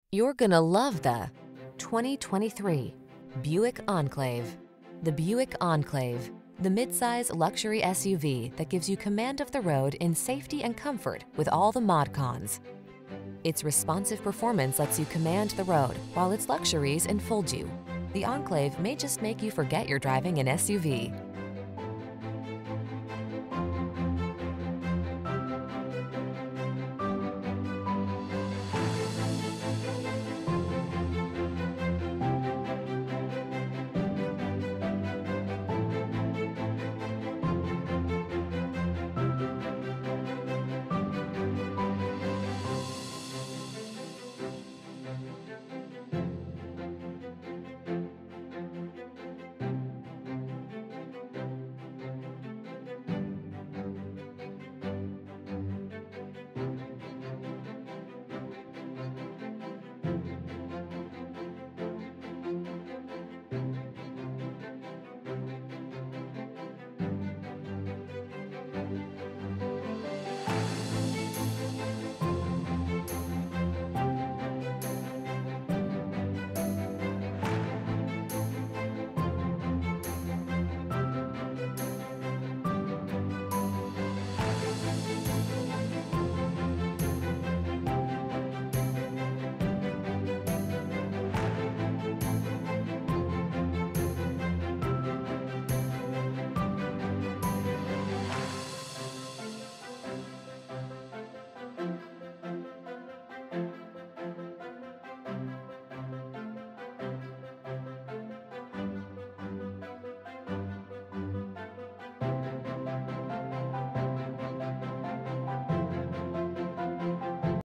You're gonna love the 2023 Buick Enclave. The Buick Enclave, the midsize luxury SUV that gives you command of the road in safety and comfort with all the mod cons. Its responsive performance lets you command the road, while its luxuries enfold you. The Enclave may just make you forget you're driving an SUV.